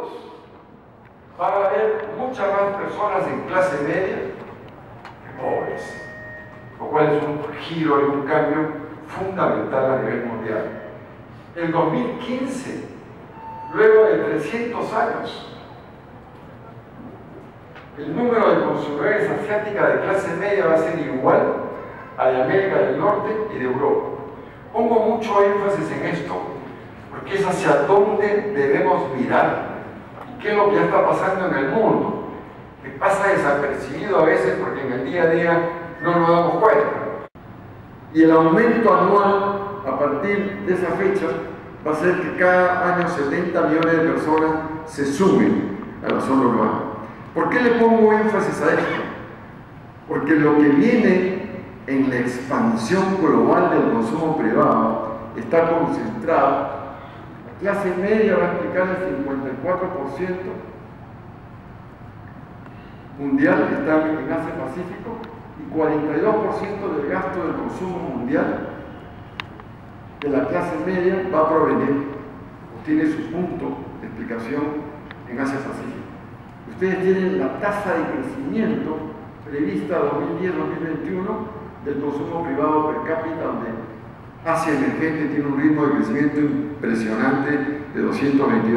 todos, va a haber muchas más personas en clase media que pobres, lo cual es un giro y un cambio fundamental a nivel mundial. En 2015, luego de 300 años, el número de consumidores asiáticas de clase media va a ser igual a de América del Norte y de Europa. Pongo mucho énfasis en esto, porque es hacia dónde debemos mirar y qué es lo que ya está pasando en el mundo, que pasa desapercibido a veces porque en el día a día no nos damos cuenta. Y el aumento anual a partir de esa fecha va a ser que cada año 70 millones de personas se sumen a la zona urbana. ¿Por qué le pongo énfasis a esto? Porque lo que viene en la expansión global del consumo privado está concentrado. La clase media va a explicar el 54% mundial, está en Asia-Pacífico, y 42% del gasto del consumo mundial de la clase media va a provenir, o tiene su punto de explicación en Asia-Pacífico. Ustedes tienen la tasa de crecimiento prevista 2010-2021 del consumo privado per cápita, donde Asia emergente tiene un ritmo de crecimiento impresionante de 222%.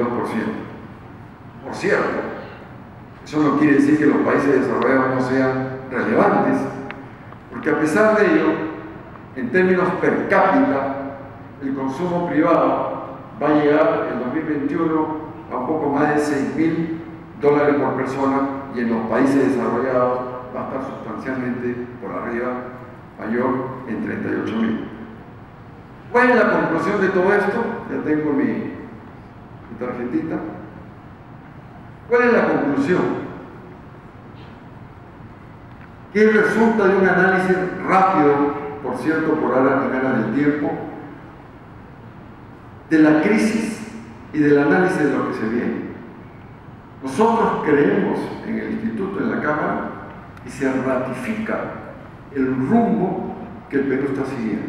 Por cierto, eso no quiere decir que los países desarrollados no sean relevantes, porque a pesar de ello, en términos per cápita, el consumo privado va a llegar en 2021 a un poco más de $6.000 por persona, y en los países desarrollados va a estar sustancialmente por arriba, mayor, en 38.000. ¿Cuál es la conclusión de todo esto? Ya tengo mi tarjetita. ¿Cuál es la conclusión? Que resulta de un análisis rápido, por cierto, por ahora del tiempo, de la crisis y del análisis de lo que se viene. Nosotros creemos en el Instituto, en la Cámara, y se ratifica el rumbo que el Perú está siguiendo.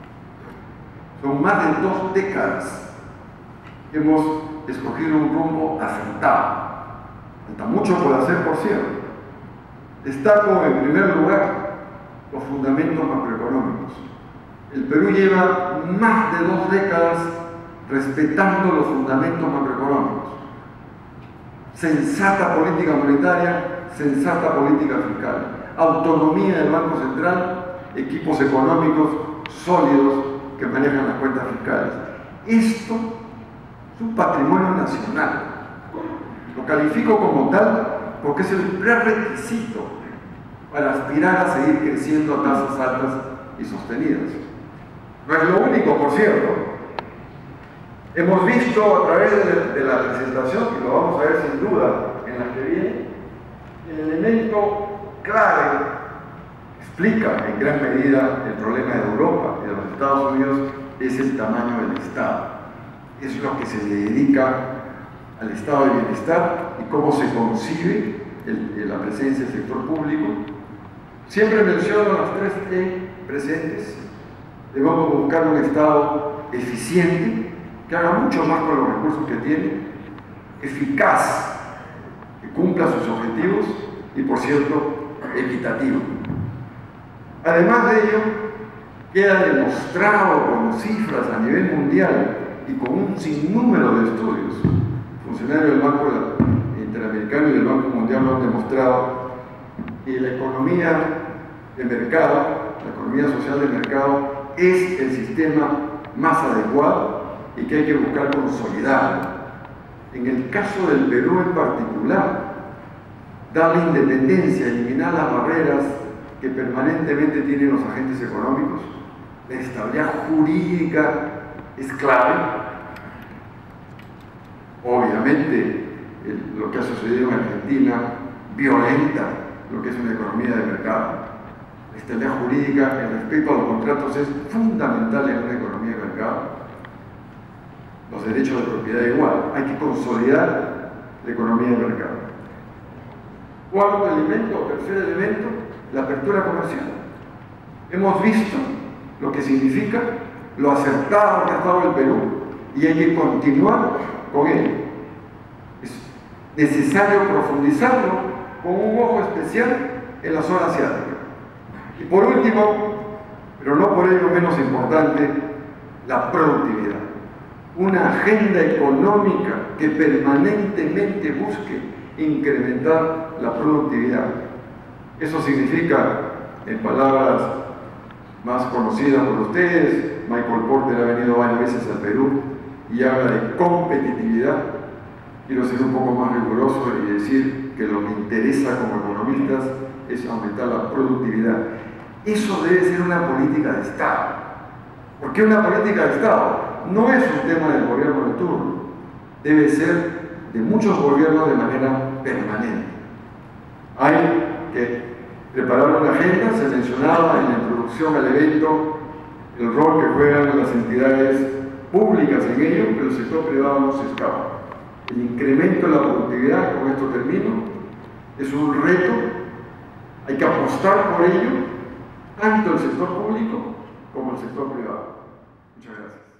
Son más de 2 décadas que hemos escogido un rumbo acertado. Falta mucho por hacer, por cierto. Destaco en primer lugar los fundamentos macroeconómicos. El Perú lleva más de 2 décadas respetando los fundamentos macroeconómicos. Sensata política monetaria, sensata política fiscal, autonomía del Banco Central, equipos económicos sólidos que manejan las cuentas fiscales. Esto es un patrimonio nacional. Lo califico como tal porque es el prerequisito para aspirar a seguir creciendo a tasas altas y sostenidas. No es lo único, por cierto. Hemos visto a través de la presentación, y lo vamos a ver sin duda en la que viene, el elemento clave explica en gran medida el problema de Europa y de los Estados Unidos, es el tamaño del Estado. Es lo que se le dedica al estado de bienestar y cómo se concibe la presencia del sector público. Siempre menciono las 3 E presentes. Debemos buscar un Estado eficiente, que haga mucho más con los recursos que tiene, eficaz, que cumpla sus objetivos y, por cierto, equitativo. Además de ello, queda demostrado con cifras a nivel mundial y con un sinnúmero de estudios. Funcionarios del Banco Interamericano y del Banco Mundial lo han demostrado, que la economía de mercado, la economía social de mercado, es el sistema más adecuado y que hay que buscar consolidarlo. En el caso del Perú en particular, darle independencia, eliminar las barreras que permanentemente tienen los agentes económicos, la estabilidad jurídica es clave. Obviamente, lo que ha sucedido en Argentina violenta lo que es una economía de mercado. La estabilidad jurídica, el respeto a los contratos es fundamental en una economía de mercado. Los derechos de propiedad igual. Hay que consolidar la economía de mercado. Cuarto elemento, o tercer elemento, la apertura comercial. Hemos visto lo que significa, lo acertado que ha estado el Perú, y hay que continuar con ello. Es necesario profundizarlo con un ojo especial en la zona asiática. Y por último, pero no por ello menos importante, la productividad. Una agenda económica que permanentemente busque incrementar la productividad. Eso significa, en palabras más conocidas por ustedes, Michael Porter ha venido varias veces al Perú y habla de competitividad. Quiero ser un poco más riguroso y decir que lo que interesa como economistas es aumentar la productividad. Eso debe ser una política de Estado. ¿Por qué una política de Estado? No es un tema del gobierno de turno. Debe ser de muchos gobiernos de manera permanente. Hay que preparar una agenda. Se mencionaba en la introducción al evento el rol que juegan las entidades públicas en ello, pero el sector privado no se escapa. El incremento de la productividad, con esto termino, es un reto. Hay que apostar por ello, tanto el sector público como el sector privado. Muchas gracias.